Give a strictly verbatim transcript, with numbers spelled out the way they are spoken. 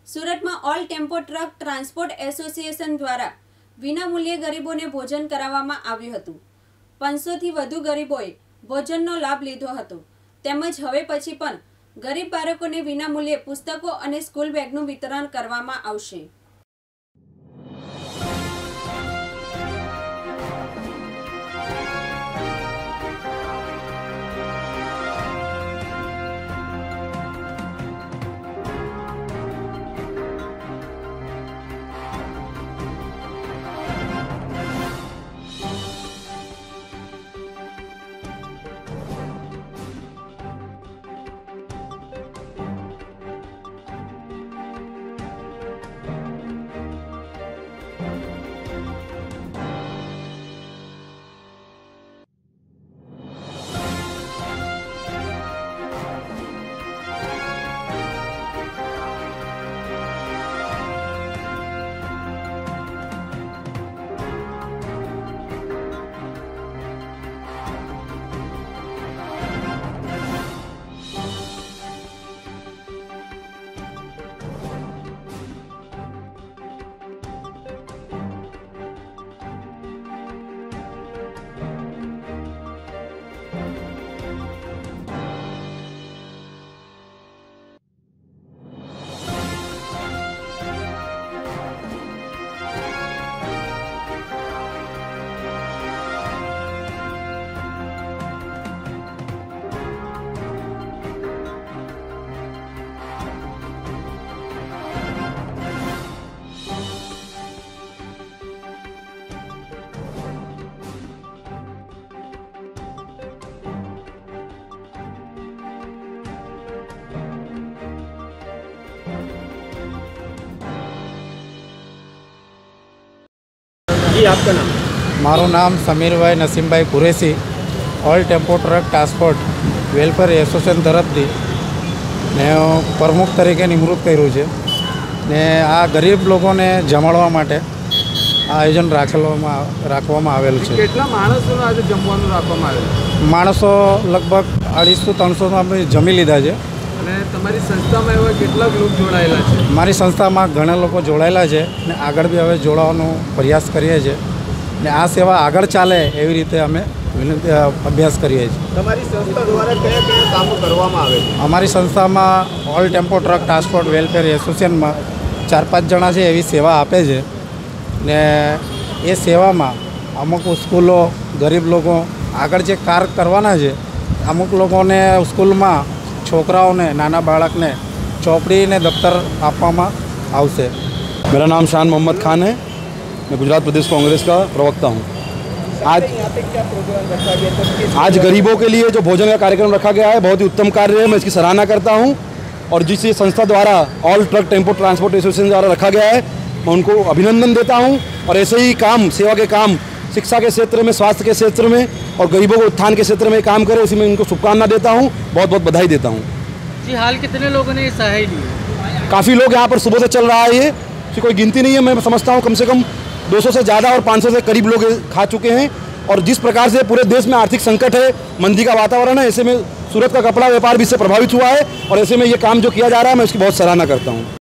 सूरत में all tempo truck transport association द्वारा विनामूल्ये गरीबोने भोजन कराववामां आव्युं हतुं। पांचसो थी वधु गरीबोए भोजननो लाभ लीधो हतो। तेमज हवे पछी पण गरीब बाळकोने विनामूल्ये पुस्तको अने स्कूल बेगनुं वितरण करवामां आवशे। जी आपका नाम? मारू नाम Sameer bhai Naseem bhai Qureshi all tempo truck transport welfare association तरफथी ने प्रमुख तरीके निवृत्त कर्युं छे ने आ गरीब लोगोने जमाड़वा माटे आ आयोजन राखेलवामां राखवामां आवेल छे। केटला माणसोने आज जमवानुं राखवामां आवेल? माणसो लगभग अढ़ीसो त्रणसो अमे जमी लीधा छे। અને તમારી સંસ્થામાં એવા કેટલાક લોકો જોડાયેલા છે? મારી સંસ્થામાં ઘણા લોકો જોડાયેલા છે ને આગળ બી હવે જોડાવાનો પ્રયાસ કરીએ છીએ ને આ સેવા આગળ ચાલે એવી રીતે અમે વિનંતી અભ્યાસ કરીએ છીએ। તમારી સંસ્થા દ્વારા કયા કયા કામો કરવામાં આવે છે? અમારી સંસ્થામાં all tempo truck transport welfare એસોસિએશનમાં ચાર પાંચ જણા છે એવી સેવા આપે છે ને એ સેવામાં અમુક સ્કૂલો ગરીબ લોકો આગળ જે કાર્ય કરવાના છે અમુક લોકોને સ્કૂલમાં छोकराओं ने नाना बालक ने चौपड़ी ने दफ्तर आपवामां आवशे। मेरा नाम शान मोहम्मद खान है, मैं गुजरात प्रदेश कांग्रेस का प्रवक्ता हूँ। आज क्या प्रोग्राम रखा गया था? आज गरीबों के लिए जो भोजन का कार्यक्रम रखा गया है बहुत ही उत्तम कार्य है, मैं इसकी सराहना करता हूँ। और जिस संस्था द्वारा all truck tempo transport association द्वारा रखा गया है मैं उनको अभिनंदन देता हूँ। और ऐसे ही काम सेवा के काम शिक्षा के क्षेत्र में, स्वास्थ्य के क्षेत्र में और गरीबों के उत्थान के क्षेत्र में काम करें, इसी में इनको शुभकामना देता हूँ, बहुत बहुत बधाई देता हूँ। जी हाल कितने लोगों ने सहाय ली? काफ़ी लोग यहाँ पर सुबह से चल रहा है, ये इसकी कोई गिनती नहीं है। मैं समझता हूँ कम से कम दो सौ से ज़्यादा और पाँच सौ से करीब लोग खा चुके हैं। और जिस प्रकार से पूरे देश में आर्थिक संकट है, मंदी का वातावरण है, ऐसे में सूरत का कपड़ा व्यापार भी इससे प्रभावित हुआ है और ऐसे में ये काम जो किया जा रहा है मैं इसकी बहुत सराहना करता हूँ।